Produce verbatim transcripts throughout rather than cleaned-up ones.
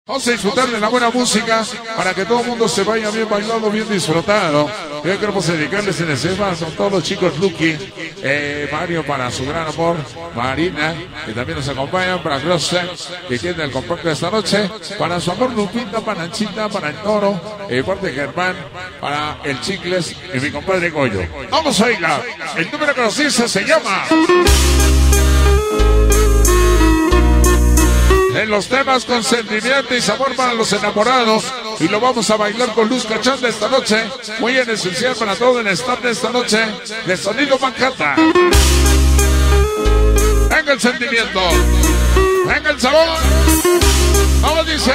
Vamos a disfrutar de la buena música para que todo el mundo se vaya bien bailando, bien disfrutado. Hoy queremos dedicarles en ese más a todos los chicos Lucky, eh, Mario para su gran amor, Marina, que también nos acompañan, para Grossa, que tiene el compacto de esta noche, para su amor Lupita, para Nachita, para el Toro, eh, parte de Germán, para el Chicles y mi compadre Goyo. Vamos a bailar. El número que nos dice se llama... En los temas con sentimiento y sabor para los enamorados. Y lo vamos a bailar con Luz Cachonda esta noche. Muy en esencial para todo el staff de esta noche de Sonido Manhattan. Venga el sentimiento. Venga el sabor. Vamos, dice.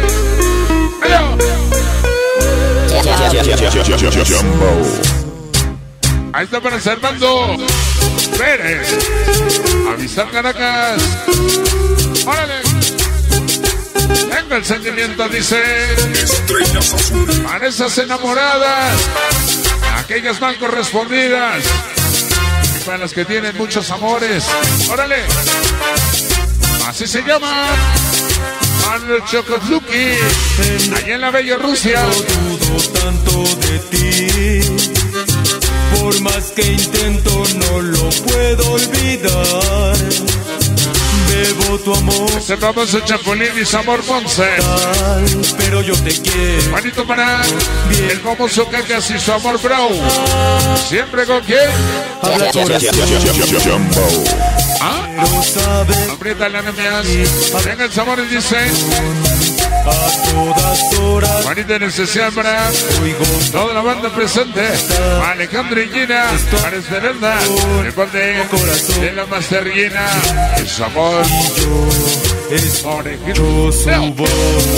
Ahí está para Servando Pérez. Avisar Caracas. ¡Órale! Venga el sentimiento, dice. Estrellas azules. Para esas enamoradas, aquellas mal correspondidas y para las que tienen muchos amores. ¡Órale! Así se llama Manuel Chocotluki, allá en la bella Rusia. No dudo tanto de ti, por más que intento no lo puedo olvidar. Bebo tu amor. Ese famoso Chapulín y Sabor Ponce. Pero yo te quiero. Manito para bien. El famoso Cacas y su amor Brown. Siempre con quién. Habla corazón. ¿Ah? Aprieta la anemia. Venga el sabor y dice. A todas horas. Manita en especial para toda la banda presente. Alejandro y Gina. Para Esmeralda. De parte de la Master Gina. El sabor. Es yo su voz.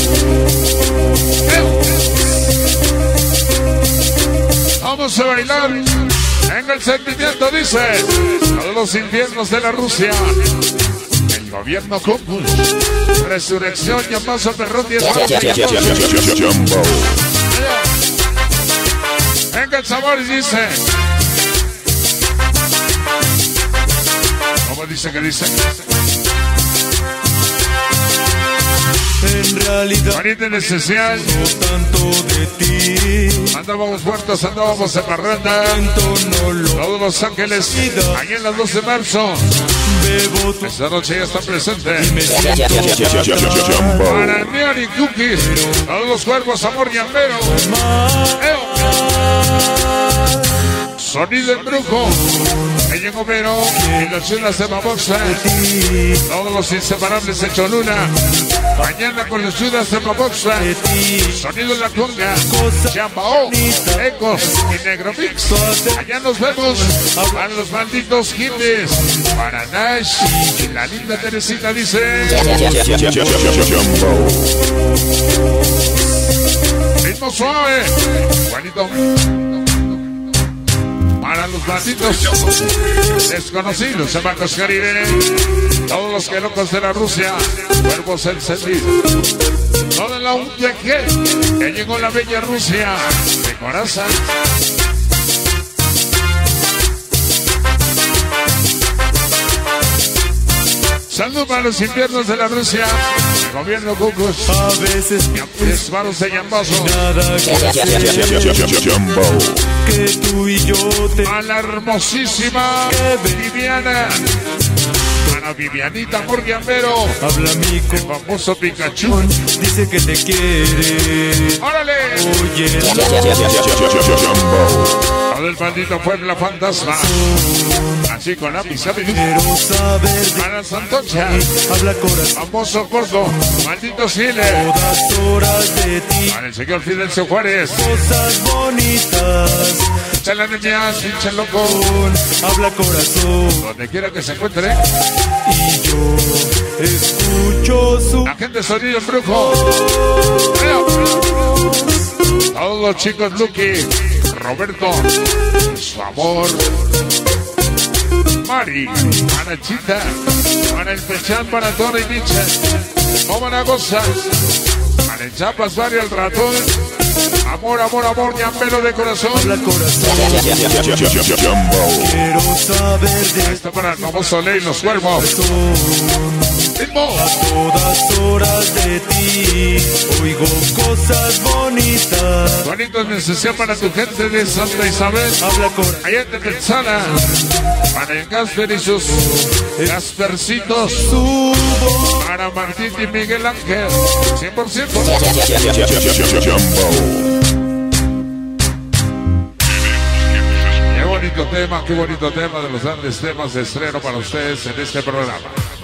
Vamos a bailar. Venga el sentimiento, dice. Todos los infiernos de la Rusia. El gobierno Cúpul. Resurrección y paso perrón diez. Venga el sabor y dice. ¿Cómo dice que dice? En realidad, Marita en esencial. no tanto de ti. Andábamos muertos, andábamos en parranda. No lo Todos los ángeles, allí en las dos de marzo. bebo tu Esta noche ya está presente. y me siento Para Neon y Cookies, todos los cuerpos, amor llambero. Sonido en brujo. Ella en Homero y las chulas de Maboxa. Todos los inseparables de Cholula. Mañana con las chulas de Maboxa. Sonido en la conga. Chambao, Ecos y Negromix. Allá nos vemos. Para los malditos hippies. Para Nash y la linda Teresita dice. Ritmo suave. Juanito. Para los malditos desconocidos en Bancos Caribe, todos los que locos de la Rusia, cuerpos encendidos. Toda la U T G, que llegó la bella Rusia de corazón. Saludos para los inviernos de la Rusia. El gobierno Cucus. a veces Es varos de Yambazo. nada que tú y yo te A la hermosísima Viviana. Para Vivianita Morgiambero. habla mi El famoso Pikachu. corazón, dice que te quiere. ¡Órale! Oye, Todo el maldito pueblo fantasma. Así con la pizza. quiero saber de Para Santocha. habla corazón, Famoso gordo. Maldito Chile. todas horas de ti, Para el señor Fidencio Juárez. cosas bonitas. Echa la niña, pinche loco. Habla corazón Donde quiera que se encuentre. y yo escucho su La gente sonido en brujo. Todos los chicos Lucky. Roberto. Su amor. Mari. Para Chita. Para el Pechán, para Toro y Micha. Cómo gozas. Para el Chapas, Mario el ratón. Amor, amor, amor, llambero de corazón. habla corazón. Quiero saber de Está para el famoso Ley los cuervos. corazón. A todas horas de ti oigo cosas bonitas. Bonito necesidad para tu gente de Santa Isabel. Habla con allá te Texana. Para el Gasper y sus Gaspercitos. Para Martín y Miguel Ángel. cien por ciento. Qué bonito tema, qué bonito tema de los grandes temas de estreno para ustedes en este programa.